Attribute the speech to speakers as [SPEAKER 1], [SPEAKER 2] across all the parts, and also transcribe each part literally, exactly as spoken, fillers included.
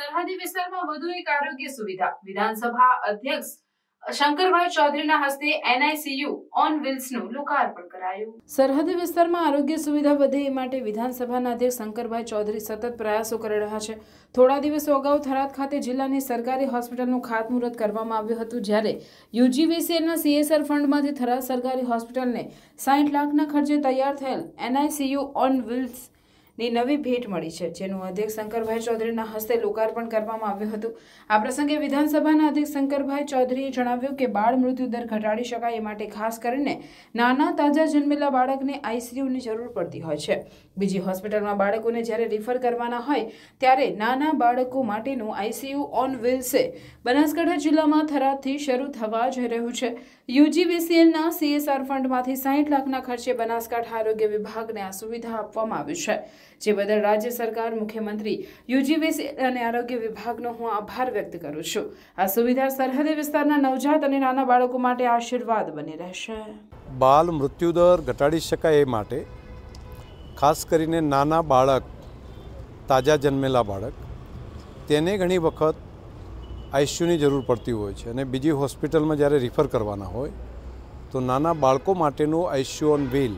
[SPEAKER 1] સરહદી વિસ્તારમાં વધુ એક આરોગ્ય સુવિધા વિધાનસભા અધ્યક્ષ શંકરભાઈ ચૌધરીના હસ્તે એનઆઈસીયુ ઓન વ્હીલ્સનું લોકાર્પણ કરાયું। સરહદી વિસ્તારમાં આરોગ્ય સુવિધા વધે એ માટે વિધાનસભાના અધ્યક્ષ શંકરભાઈ ચૌધરી સતત પ્રયાસો કરી રહ્યા છે। થોડા દિવસો અગાઉ થરાદ ખાતે જિલ્લાની સરકારી હોસ્પિટલનું ખાતમુહૂર્ત કરવામાં આવ્યું હતું, જ્યારે યુજીવીસીએલના સીએસઆર ફંડમાંથી થરાદ સરકારી હોસ્પિટલને સાઠ લાખના ખર્ચે તૈયાર થયેલ એનઆઈસીયુ ઓન વ્હીલ્સ ની નવી ભેટ મળી છે, જેનું અધ્યક્ષ શંકરભાઈ ચૌધરીના હસ્તે લોકાર્પણ કરવામાં આવ્યું હતું। આ પ્રસંગે વિધાનસભાના અધ્યક્ષ શંકરભાઈ ચૌધરીએ જણાવ્યું કે બાળ મૃત્યુ દર ઘટાડી શકાય એ માટે ખાસ કરીને નાના તાજા જન્મેલા બાળકને આઈસીયુની જરૂર પડતી હોય છે। બીજી હોસ્પિટલમાં બાળકોને જ્યારે રિફર કરવાના હોય ત્યારે નાના બાળકો માટેનું આઈસીયુ ઓન વ્હીલ્સે બનાસકાંઠા જિલ્લામાં થરાદથી શરૂ થવા જઈ રહ્યું છે। યુજીવીસીએલના સીએસઆર ફંડમાંથી સાઠ લાખના ખર્ચે બનાસકાંઠા આરોગ્ય વિભાગને આ સુવિધા આપવામાં આવી છે, જે બદલ રાજ્ય સરકાર, મુખ્યમંત્રી, યુજીવીસીએલ અને આરોગ્ય વિભાગનો હું આભાર વ્યક્ત કરું છું। આ સુવિધા સરહદી વિસ્તારના નવજાત અને નાના બાળકો માટે આશીર્વાદ બની રહેશે।
[SPEAKER 2] બાળ મૃત્યુદર ઘટાડી શકાય એ માટે ખાસ કરીને નાના બાળક, તાજા જન્મેલા બાળક, તેને ઘણી વખત આઈસીયુની જરૂર પડતી હોય છે અને બીજી હોસ્પિટલમાં જ્યારે રિફર કરવાના હોય તો નાના બાળકો માટેનું આઈસીયુ ઓન વ્હીલ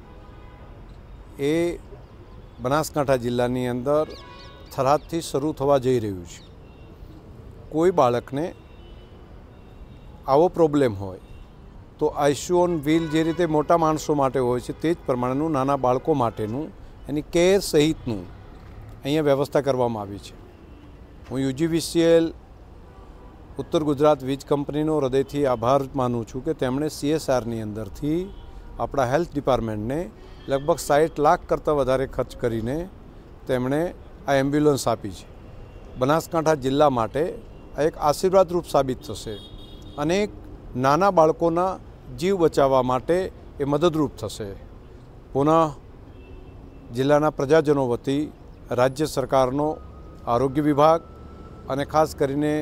[SPEAKER 2] એ બનાસકાંઠા જિલ્લાની અંદર થરાદથી શરૂ થવા જઈ રહ્યું છે। કોઈ બાળકને આવો પ્રોબ્લેમ હોય તો આઈસીયુ ઓન વ્હીલ જે રીતે મોટા માણસો માટે હોય છે તે જ પ્રમાણેનું નાના બાળકો માટેનું એની કેર સહિતનું અહીંયા વ્યવસ્થા કરવામાં આવી છે। હું યુજીવીસીએલ ઉત્તર ગુજરાત વીજ કંપનીનો હૃદયથી આભાર માનું છું કે તેમણે સીએસઆરની અંદરથી આપણા હેલ્થ ડિપાર્ટમેન્ટને લગભગ સાઠ લાખ કરતાં વધારે ખર્ચ કરીને તેમણે આ એમ્બ્યુલન્સ આપી છે। બનાસકાંઠા જિલ્લા માટે આ એક આશીર્વાદરૂપ સાબિત થશે। અનેક નાના બાળકોના જીવ બચાવવા માટે એ મદદરૂપ થશે। પુનઃ જિલ્લાના પ્રજાજનો વતી રાજ્ય સરકારનો આરોગ્ય વિભાગ અને ખાસ કરીને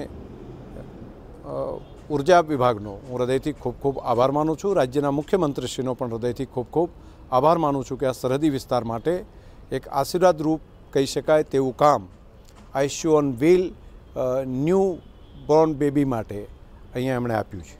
[SPEAKER 2] ઉર્જા વિભાગનો હું હૃદયથી ખૂબ ખૂબ આભાર માનું છું। રાજ્યના મુખ્યમંત્રીશ્રીનો પણ હૃદયથી ખૂબ ખૂબ આભાર માનું છું કે આ સરહદી વિસ્તાર માટે એક આશીર્વાદરૂપ કહી શકાય તેવું કામ ICU on wheel newborn baby માટે અહીંયા એમણે આપ્યું છે।